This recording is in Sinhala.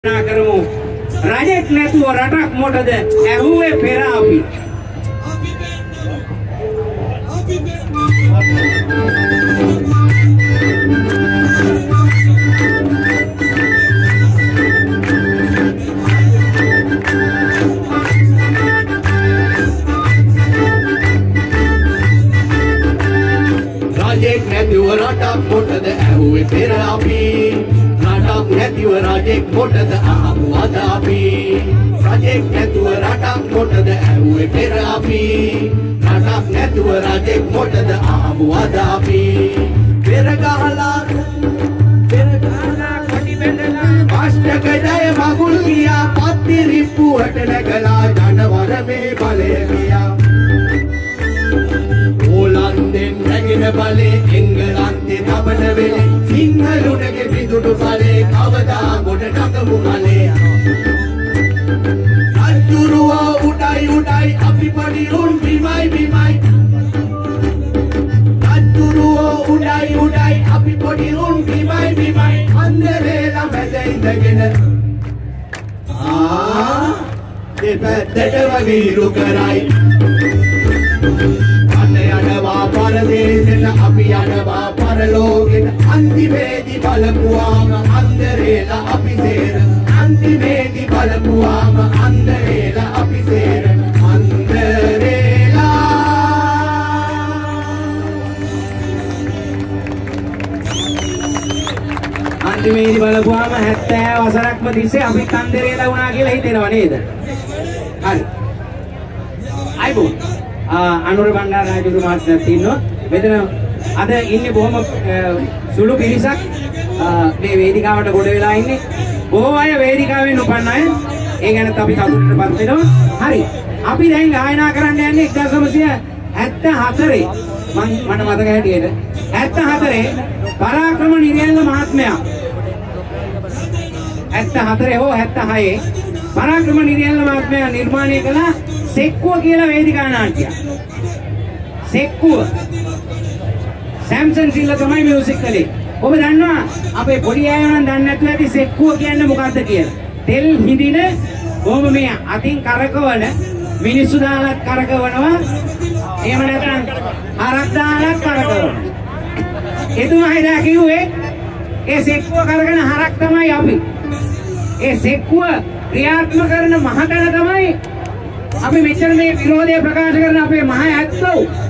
කරමු රජෙක් නැතුව රටක් මොකද ඇහුවේ පෙර අපි රජෙක් නැතුව රටක් මොකද ඇහුවේ පෙර අපි රටක් නැතිව රජෙක් මොකද අහමු අද අපි රජෙක් නැතුව රටක් මොකද ඇහුවේ පෙර අපි රටක් නැතුව රජෙක් මොකද අහමු අද අපි පෙර ගහලා කොටි බෙදලා පාස්ටක ජය මගුල් ගියා පත්ති රිප්පුවට නැගලා ජනවර මේ බලය ගියා ඕලන්දෙන් නැගින බලේ එංගලන්තේ තබන වෙලේ සිංහලුණගේ පිදුඩු බලේ කවදා ගොඩ නගමු මලේ රජුරුවා උඩයි උඩයි අපි පඩිරුන් බිමයි බිමයි රජුරුවා උඩයි උඩයි අපි පඩිරුන් බිමයි බිමයි අන්දරේලා මැද ඉඳගෙන දෙපැත්තට වගීරු කරයි යනවා පරදේශෙට අපි යනවා පරලෝකෙට අන්තිමේදී බලපුවාම අන්දරේලා අපි සේර අන්තිමේදී බලපුවාම අන්දරේලා අපි සේර අන්දරේලා අන්තිමේදී බලපුවාම 70 වසරක්ම තිස්සේ අපි අන්දරේලා වුණා කියලා හිතෙනව නේද හරි අයිබෝ අනුර බණ්ඩාර රාජතුමා මාත්‍යක් ඉන්නවා. මෙතන අද ඉන්නේ බොහොම සුළු පිරිසක් මේ වේදිකාවට ගොඩ වෙලා ඉන්නේ. බොහෝ අය වේදිකාවෙන් උපන් අය. ඒ ගැනත් අපි සතුටටපත් වෙනවා. හරි. අපි දැන් ගායනා කරන්න යන්නේ 1974 මට මතක හැටියට 74 පරාක්‍රම නිරේන්ද්‍ර මහත්මයා 74 හෝ 76 පරාක්‍රම නිරේන්ද්‍ර මහත්මයා නිර්මාණය කළ සෙක්කුව කියලා වේදිකා නාට්‍යයක්. සෙක්කුව. සැම්සන් සිල්ලා තමයි මියුසික් කළේ. ඔබ දන්නවා අපේ පොඩි අය නම් දන්නේ නැතුව ඇති සෙක්කුව කියන්නේ මොකක්ද කියලා. තෙල් හිඳින කොහොම මේ අතින් කරකවන මිනිස්සු දාලා කරකවනවා. එහෙම නැත්නම් හරක් දාලා කරකවනවා. එතුමා හිතා කිව්වේ ඒ සෙක්කුව කරගෙන හරක් තමයි අපි. ඒ සෙක්කුව ක්‍රියාත්මක කරන මහකල තමයි අපි මෙච්චර මේ විරෝධය ප්‍රකාශ කරන අපේ මහ ඇත්තෝ